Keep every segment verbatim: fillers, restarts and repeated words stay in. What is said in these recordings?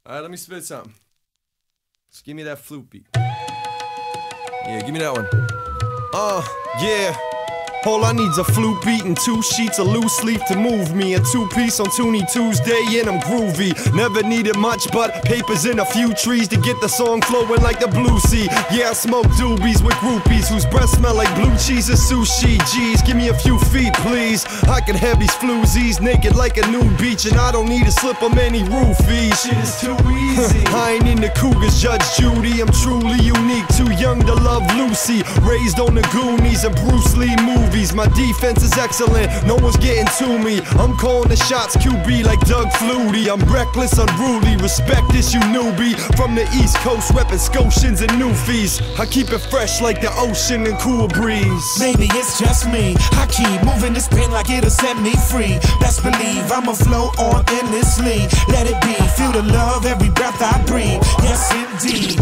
Alright, let me spit something. Just give me that flute beat. Yeah, give me that one. Uh, yeah. All I need's a flute beat and two sheets of loose leaf to move me. A two-piece on Toonie Tuesday and I'm groovy. Never needed much but papers and a few trees to get the song flowing like the Blue Sea. Yeah, I smoke doobies with groupies whose breath smell like blue cheese and sushi. Geez, give me a few feet, please. I can have these floozies naked like a nude beach, and I don't need to slip on any roofies. Shit is too easy. I ain't into cougars, Judge Judy. I'm truly unique, too young to love Lucy. Raised on the Goonies and Bruce Lee movies. My defense is excellent, no one's getting to me. I'm calling the shots, Q B like Doug Flutie. I'm reckless, unruly, respect this you newbie. From the East Coast, reppin' Scotians and Newfies. I keep it fresh like the ocean and cool breeze. Maybe it's just me, I keep moving this pen like it'll set me free. Best believe I'ma flow on endlessly. Let it be, feel the love every breath I breathe. Yes indeed.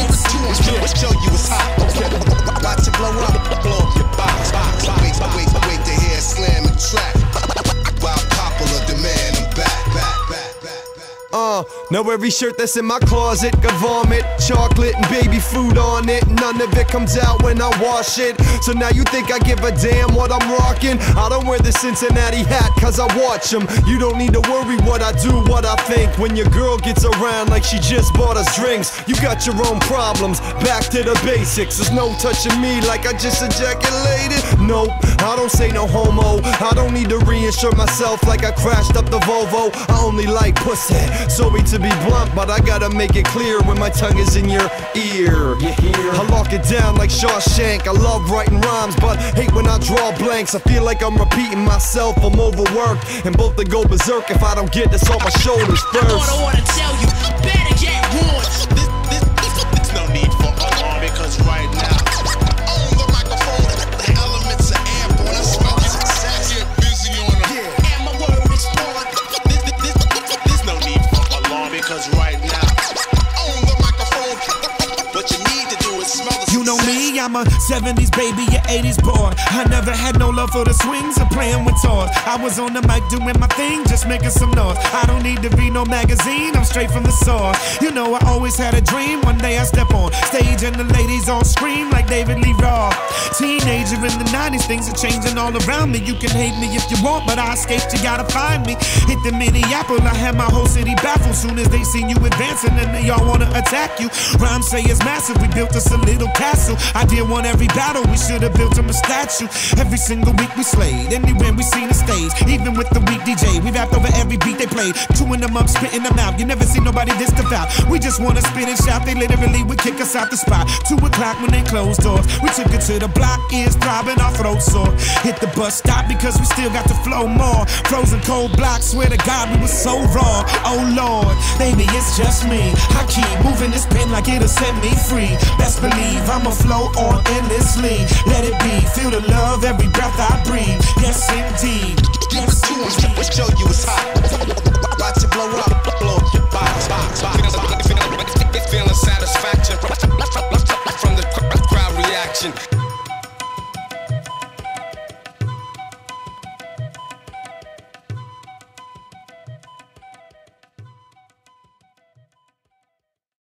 Show you it's hot. Watch it blow up, blow up your box. box, box. Wait, wait, wait to hear slam and track. While popular demand, I'm back, back, back, back, back. Uh, now every shirt that's in my closet got vomit, chocolate and baby food on it. None of it comes out when I wash it. So now you think I give a damn what I'm rocking? I don't wear the Cincinnati hat cause I watch them. You don't need to worry what I do, what I think. When your girl gets around like she just bought us drinks, you got your own problems, back to the basics. There's no touching me like I just ejaculated. Nope, I don't say no homo. I don't need to reinsure myself like I crashed up the Volvo. I only like pussy. Sorry to be blunt, but I gotta make it clear when my tongue is in your ear. You hear? I lock it down like Shawshank. I love writing rhymes, but hate when I draw blanks. I feel like I'm repeating myself. I'm overworked, and both to go berserk if I don't get this off my shoulders first. I thought I wanna tell you, better get warned. This, this, this, there's no need for alarm because right now, on the microphone, the elements are airborne. I smell you, sex, get busy on them. Yeah. And my word is born. This, this, this, there's no need for alarm because right now, on the microphone, what you need to do is smell the You know me, I'm a seventies baby, a eighties boy. I never had no love for the swings or playing with toys. I was on the mic doing my thing, just making some noise. I don't need to read no magazine, I'm straight from the source. You know I always had a dream, one day I step on stage and the ladies all scream like David Lee Roth. Teenager in the nineties, things are changing all around me. You can hate me if you want, but I escaped, you gotta find me. Hit the Minneapolis, I had my whole city baffled. Soon as they seen you advancing and they all wanna attack you. Rhymes say it's massive, we built us a little castle. I did won every battle, we should've built him a statue. Every single week we slayed, anywhere we seen the stage. Even with the weak D J, we rapped over every beat they played. Chewing them up, spitting them out, you never see nobody this devout. We just wanna spit and shout, they literally would kick us out the spot. Two o'clock when they closed doors, we took it to the block, ears throbbing, our throats sore. Hit the bus stop because we still got to flow more. Frozen cold blocks, swear to God we was so raw. Oh Lord, baby it's just me. I keep moving this pen like it'll set me free. Best believe I'ma flow on endlessly. Let it be, feel the love every breath I breathe. Yes indeed. Yes indeed. Show you it's hot. Watch it blow up, blow up your box. box, box, box. Feeling satisfaction from the crowd reaction.